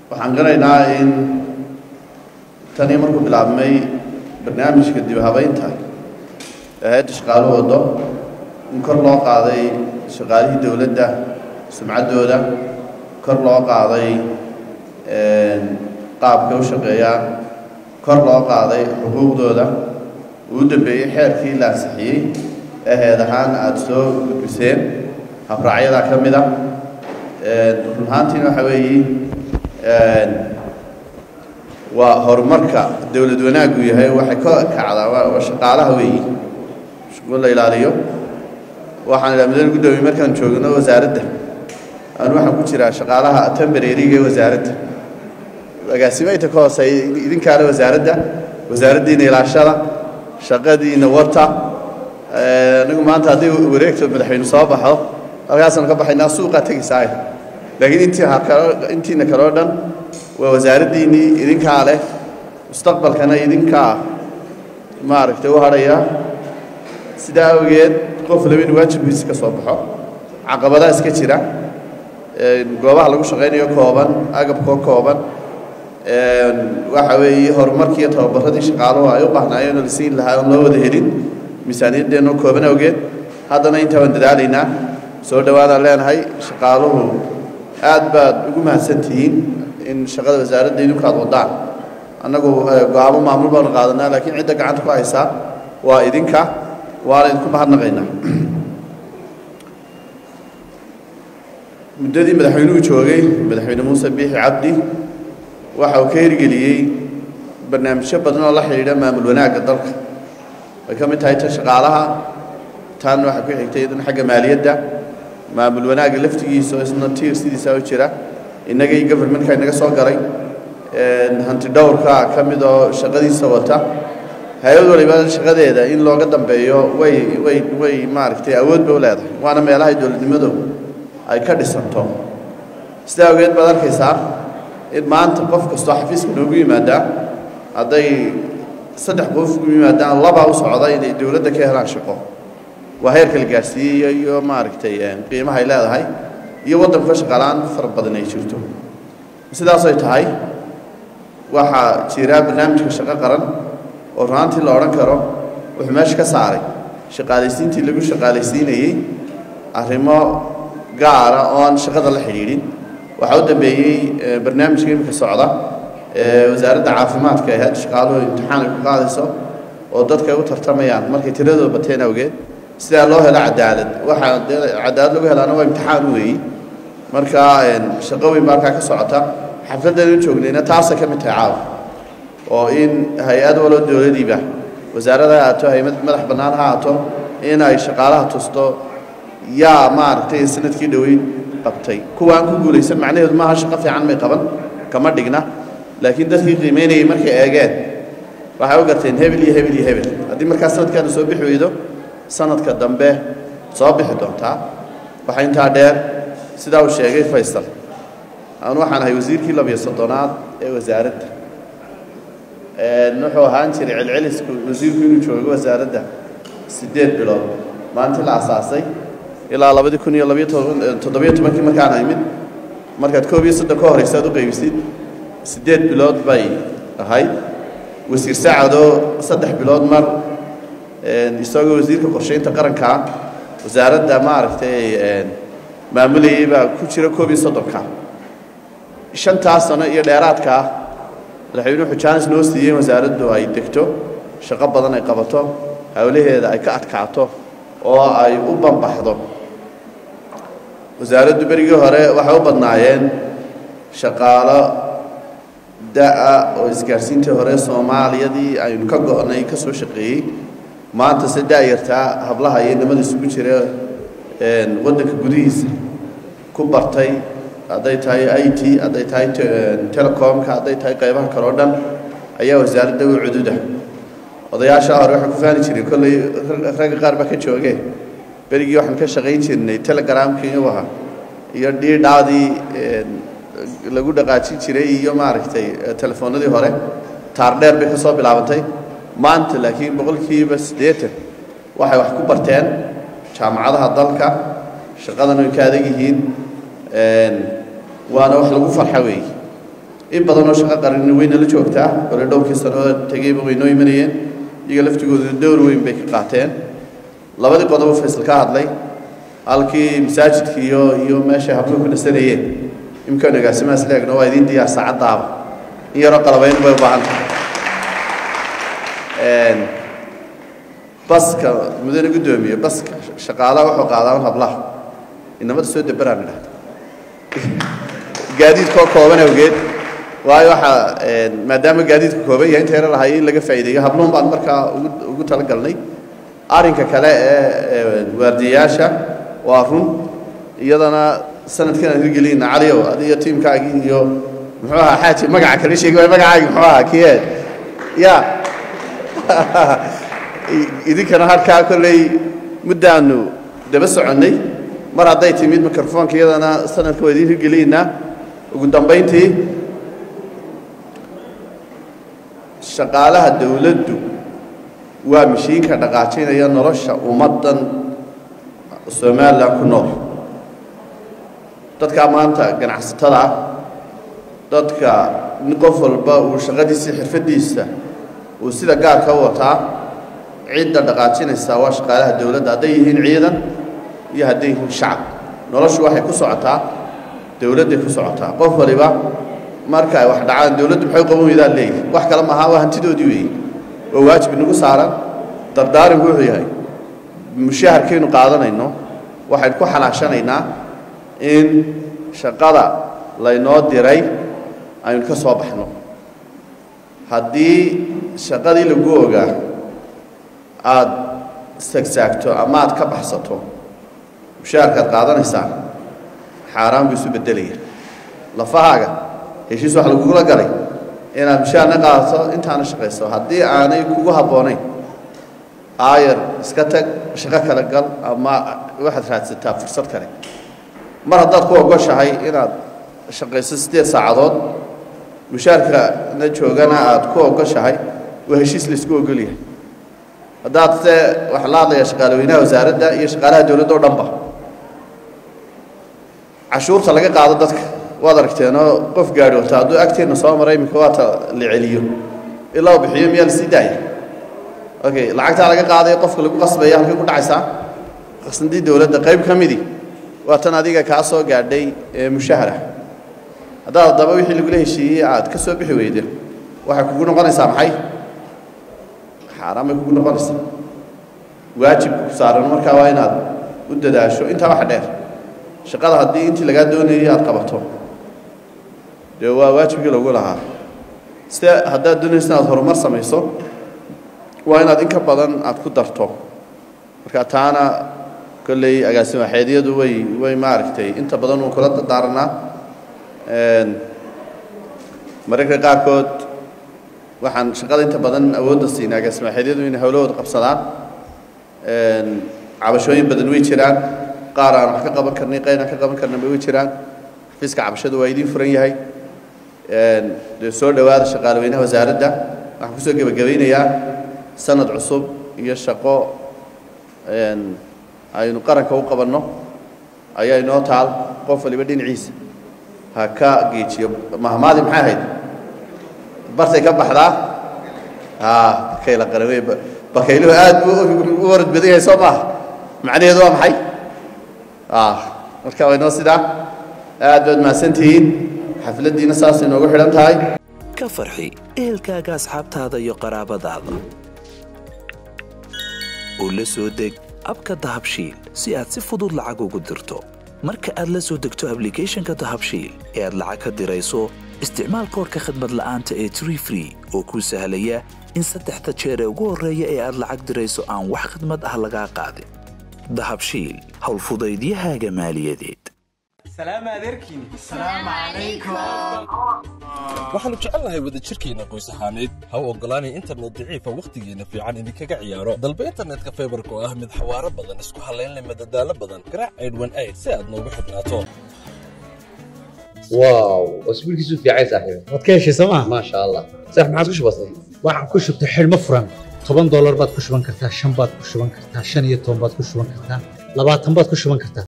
waxaan garanaynaa in tani markuu bilaabmay barnaamijka dib u habeynta hay'adda shaqaaluhu wado in kor loo qaaday shaqaalihii dawladda sumcaddooda kor loo qaaday qaabka u shaqeeya kor loo qaaday xuquuqdooda uu dambeeyay xeerkii la ansixiyey ee heed ahaan aada soo gudbiseen habraacyada ka mid ah run ahaantiina waxa weeye waa horumarka dawlad wanaaggu yahay waxay ka kacdaa waa shaqaalaha weeye shaqo la ilaaliyo waxaan ilaa madaxweyne gudoomiye markaan joogno wasaaradda aan waxaan ku jiraa shaqaalaha temporary-ga ee wasaaradda agaasimayta ka hooseeya idinkaale wasaaraddiina ilaashada shaqadiina wata anigu maanta haddii wareegto madaxweyne soo baxo halkaasaan ka baxaynaa suuqaa tegaysaa laakiin intiina kaloo dhan waa wasaaraddiinnii idinkaa leh mustaqbalkana idinkaa maaragtay u hadhaya sidaa awgeed qof laba in waajibkiisa ka soo baxo caqabadaha iska jira goobaha lagu shaqaynayo kooban agabkoo kooban waxa weeye horumarkiiyo tababaradii shaqaaluhu ay u baahnaayeen oo la siin lahaa oon loo wada helin miisaaniyaddeenoo kooban awgeed haddana intaa waan dadaalaynaa soo dhawaadaan leenahay shaqaaluhu aad baad ugu mahadsantihiin in shaqada wasaaradda idinkaad wadaan annagu go-aamo maamul baanu qaadanaa laakiin cidda gacanta ku haysaa waa idinka waana idinku mahadnaqaynaa muddadii madaxweynuhu joogay madaxweyne muuse biixi cabdi waxa uu ka hirgeliyey barnaamijyo badan oo la xidhiidha maamul wanaagga dalka way ka mid tahay tan shaqaalaha tan waxaa ku xigtay iyaduna xagga maaliyadda maamul wanaagga laftigiisa oo isna tiir sidiisa u jira innaga iyo governmentka inaga soo galay hanti dhowrka ka mid oo shaqadiisa wata hay-ad waliba shaqadeeda in looga dambeeyo way maaragtay awood bay u leedahay waana meelahay dowladnimadu ay ka dhisanto sidaa awgeed baad arkaysaa in maanta qof kastoo xafiiska noogu yimaadaa hadday 3 qof ugu yimaadaan labaa u socda inay dowladda ka helaan shaqo waa heerka la gaarsiiyey iyo maaragtay qiimaha ay leedahay iyo waddanka shaqaalaan fara badan ay jirto sidaas ay tahay waxaa jira barnaamijka shaqo qaran oo runtii la odhan karo wuxuu meesha ka saaray shaqaalaysiintii lagu shaqaalaysiinayey arrimo gaara oo aan shaqada la xidhiidhin waxaa u dambeeyey barnaamijka imika socda wasaaradda caafimaadka ee hadda shaqaaluhu imtixaan ay ku qaadayso oo dadka ay u tartamayaan markay tiradooda bateen awgeed sidaa loo helo cadaalad waxaa cadaalad lagu helaana waa imtixaan weeyi marka shaqo weyn baa halkaa ka socota xafladdan joognayna taasay ka mid tahay caawa oo in hay-ad waloo dowladiiba wasaaradda ha ahaato hay-ad madax bannaan ha ahaato in ay shaqaalaha tusto yaa maaragtay sanadkii dhoweyd qabtay kuwaan ku guulaysan macnaheedu maaha shaqo fiican may qaban kama dhigna laakiin dadkii qiimeynayay markay eegeen waxay u garteen hebel iyo hebel iyo hebel haddii markaa sanadkaana soo bixi weydo sanadka dambe soo bixi doontaa waxaa intaa dheer sidaa uu sheegay faysal aan waxaan ahay wasiirkii 13aad ee wasaaradda wuxuu ahaan jiray celcelisku wasiirku inuu joogo wasaaradda 8 bilood maalintii la asaasay ilaa 2017 markaan imid markaad 1 ka horeysa aad u qaybisid 8 bilood bay ahayd wasiir saacado 3 bilood mar isagoo wasiirka qorsheynta qaranka wasaaradda maaragtay maamulayay baa ku jira 1 shantaas sano iyo dheeraadka madaxweynuhu xujaanis noo siiyey wasaaraddu ay degto shaqo badan ay qabato hawlaheeda ay ka adkaato oo ay u banbaxdo wasaaraddu berigii hore waxay u badnaayeen shaqaalo da'a oo isgaarsiintii hore soomaaliyadii aynu ka go'nay ka soo shaqeeyey maanta se daayartaa hablaha iyo nimada isugu jira waddanka gudihiisa ku bartay hadday tahay IT hadday tahay telecomka hadday tahay qaybaha kale oo dhan ayaa wasaaradda u cududa odayaasha hore waxay ku faani jireen kolley ragga qaar baa ka joogee berigii waxaan ka shaqayn jirnay telegramkii iyo dhiidhaadii lagu dhaqaajin jiray iyo maaragtay telefoonadii hore taar dheer bay ka soo bilaabantay maanta laakiin 80% waxay wax ku barteen jaamacadaha dalka shaqadan ay ka adag yihiin waana wax lagu farxo weey in badan oo shaqo qaran weyna la joogtaa wala dhowrkii sano tagayba weynoo imanayeen iyaga laftigooda door weyn bay ka qaateen labadii qodob Faysal ka hadlay halkii masaajidkii iyo meesha hablo ku dhasanayeen imkaan agaasimaha isleegna waa idin diyaar saacadaaba in yaro qalabayn bay u baahan baska mudane gudoomiye baska shaqaalaha wuxuu qaadaa hablaha inamada soo dabaraan gaadiidka kooban awgeed waayo waxa maadaama gaadiidku kooban yahay inta yar lahay in laga faa'iideeyo habluun baan markaa ugu tala galnay arinka kale ee waardiyaasha waa run iyadana sanadkan hirgelina caliyo adiga teamkaaga iyo muxuu ahaa xaaji magaca kale sheegay magacaaga muxuu ahaa kiyad ya idinkana halkaa kolley muddaanu daba soconay mar hadday timid mikrofoonka iyadana sanadka waa idin hirgelina ugu dambeyntii shaqaalaha dawladdu waa mishiinka dhaqaajinaya nolosha ummadan Soomaaliland ku nool dadka maanta ganacsatada dadka qof walba uu shaqadiisa xirfadiisa uu sida gaarka u wataa ciidda dhaqaajinaysa waa shaqaalaha dawladda hadday yihiin ciidan iyo hadday yihiin shacab noloshu waxay ku socotaa dawladda ku socotaa qof waliba marka ay wax dhacaan dawladdu maxay qaban weydaa leeyahay wax kale ma aha waa hantidoodii weey oo waajib nagu saaran dardaaran wuxuu yahay mushaharkeenu qaadanayno waxaan ku xalaashanaynaa in shaqada laynoo diray aynu ka soo baxno haddii shaqadii lagu ogaa aad sagsaagto ama aad ka baxsato mushaharkaad qaadanaysaa xaaraan buu isu bedelaya lafahaaga heshiis wax lagugula galay inaad mushaharna qaadato intaana shaqayso haddii aanay kugu habboonayn aayar iska tag shaqo kala gal ama waxaad raadsataa fursad kale mar haddaad ku ogoshahay inaad shaqayso 8 saacadood mushaharka na joogana aad ku ogoshahay waa heshiis la isku ogol yahay haddaad wax la hadlaya shaqaaleynaha wasaaradda iyo shaqaalaha dawladda oo dhanba cashuurta laga qaado dadka waad aragteen oo qof gaari wata hadduu agteena soo maray imika waa ta la celiyo ilaa bixiyo meel si daaya okay lacagta laga qaaday qofka lagu qasbaya halkay ku dhacaysaa qasnadii dawladda qayb kamidi waa tan adiga ka soo gaadhay mushahara hadaa daba wixii lagu leeyahay aad ka soo bixi weydo waxa kugu noqonaysaa maxay xaraam ay kugu noqonaysaa waajib ku saaran marka waa inaad u dadaasho inta wax dheer shaqada hadii intii laga doonayo aad qabato waa waajibkii lagu lahaa sida haddaad doonayso inaad horumar samayso waa inaad in ka badan aad ku darto marka taana kolley agaasima xeediyadu way maaragtay inta badan uu kula daaranaa mararka qaarkood waxaan shaqada inta badan awoodda siinaa agaasima xeediyadu inay hawlahooda qabsadaan cabashooyin badan way jiraan qaar aan wax ka qaban karnay qayna ka qaban karnay way jiraan xafiiska cabashadu waa idin furan yahay soo dhawaada shaqaaleynaha wasaaradda waxaan kusoo gabagabeynayaa sanad cusub iyo shaqo aynu qaranka u qabanno ayaa inoo taal qof waliba dhinaciisa ha ka geejiyo mahmaadi maxay ahayd bartay ka baxdaa bakayla qarawey bakayluhu aad buu u warad badan yahay soo maaha macnaheedu waa maxay marka waa inoo sidaa aad baad mahadsantihiin xafladdiina saas inoogu xidhan tahay ka farxi ehelkaaga asxaabtaada iyo qaraabadaada oo la soo deg abka dahabshiil si aad si fudud lacag ugu dirto marka aad la soo degto applicationka dahabshiil ee aad lacag ka dirayso isticmaal koodka khidmad la'aanta ee Tree Free oo kuu sahlaya in 3 jeer ee ugu horreeya ee aad lacag dirayso aan wax khidmad ah laga qaadin dahabshiil hawl fudaydiyahaaga maaliyadeed سلام عليكم السلام عليكم waxaanu jecelnahay wada jirkeena qoys ahaaneed ha u ogolaanay internet daciifa waqtigeena fiican idinkaga ciyaaro dalba internetka fiberka oo ah mid xawaaro badan isku halayn leh madadaalo badan garaac 818 si aad noogu xidhnaato واو اسبوع كيسو في عايز صاحبي wadkeeshi sama ما شاء الله صح ما عادش بسيط waxaan ku shubtay xilmo furan $10 baad ku shuban kartaa 5 baad ku shuban kartaa 5 iyo 10 baad ku shuban kartaa 20 baad ku shuban kartaa